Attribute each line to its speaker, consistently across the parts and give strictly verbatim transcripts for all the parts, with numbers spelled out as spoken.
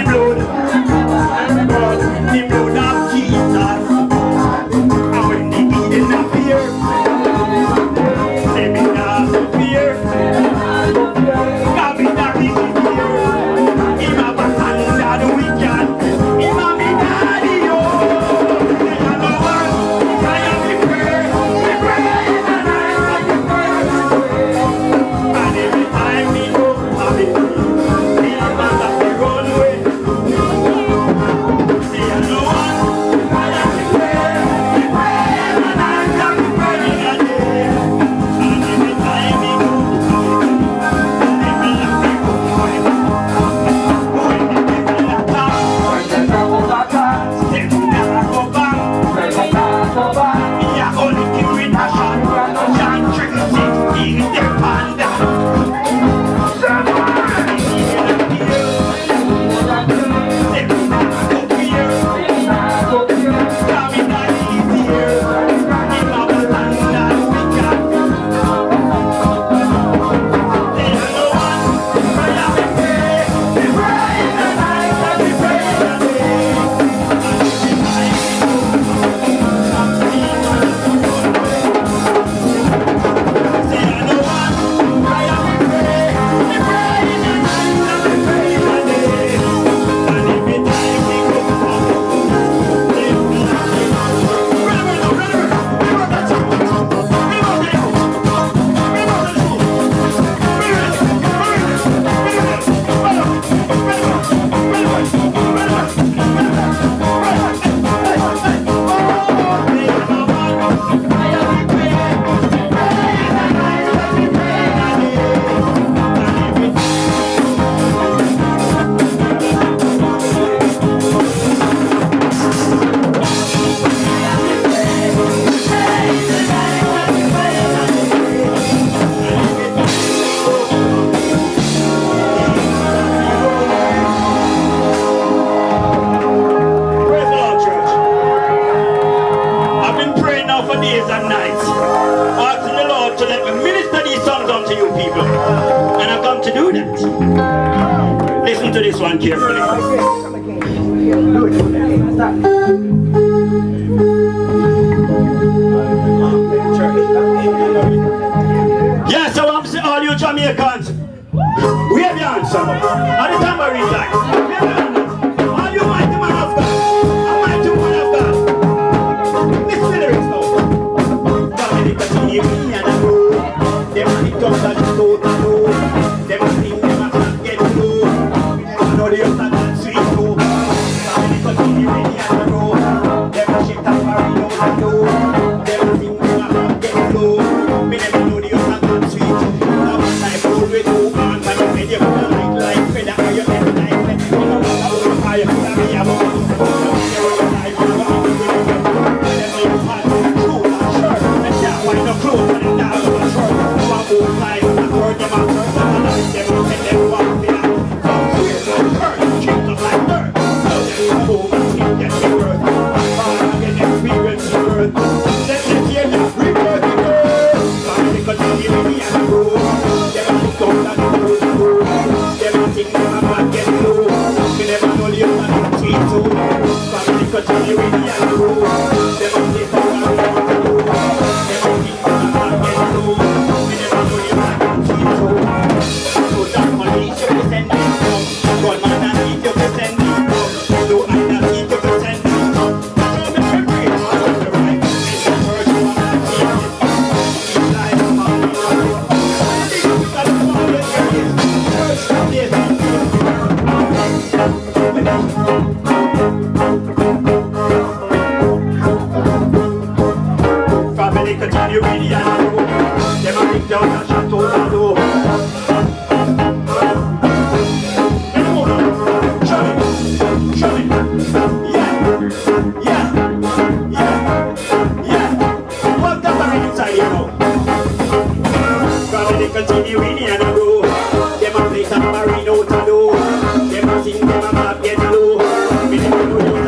Speaker 1: Listen to this one carefully. Yeah, so I'm saying all you Jamaicans, wave your hands up. At the time I read that, wave your hands up. All you mighty man of God, and mighty woman of God. Listen to the lyrics now. Family continue me and I know. Them pick up that total know. Them think them a can't get through. I know they are not sweet too. Family continue me and I know. Them shit up and know I know. Them think them a can't get through. Me never know they are not sweet. Now I prove it to man, but you made you like like feather or you never like feather. You know how you fire, you have me about. You know your life, you know how you will get. Whenever you had shoes and shirt, and can't find no clothes and now you are short. You are old life, I heard them out, I like them, and them walk me out. So sweet, so hurt, treat them like dirt. So they go home and think that they worth. I'm far and get experience the worth. Let them hear you, rebirth the girl. Family continue with me and the road. Them a look down and the road to go. Them a think them a man get low. We never know the other than sweet too. Family continue with me and the road. Them a think them a man get low. Them a think them a man get low. We never know the other than sweet too. So that police you send me from. Gunman and thief you send me from. No I and thief you send me from. So me free free all of the right. It's the first one that keep it. Keep life on me. You gotta follow your areas. First place and family continue with the animal. Them a big down and shut out the door. Show me, show me. Yeah, yeah, yeah, yeah. What does that mean inside you know? Family continue with the animal. Them a play some marine out the door. Them a sing, them a map get low. We never know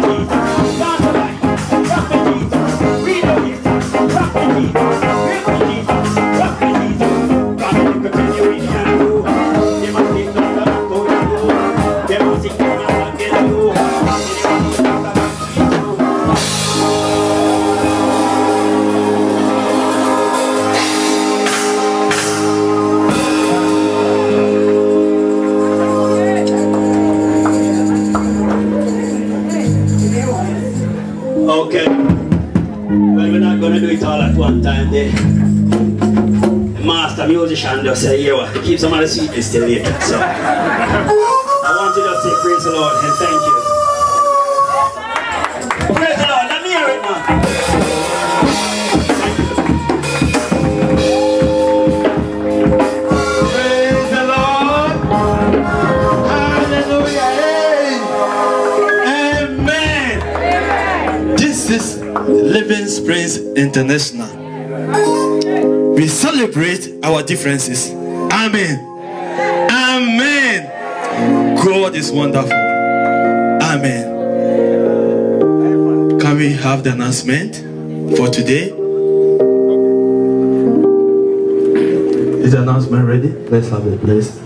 Speaker 1: Okay. Well, we're not gonna do it all at one time. The master musician just say, yeah, well, keep some of the sweetness till later. So I want to just say praise the Lord and thank you. Praise the Lord. Let me hear it now.
Speaker 2: Praise the Lord. Hallelujah. Amen. This is Living Springs International. We celebrate our differences. Amen. Amen. God is wonderful. Amen. Can we have the announcement for today? Is the announcement ready? Let's have it, please.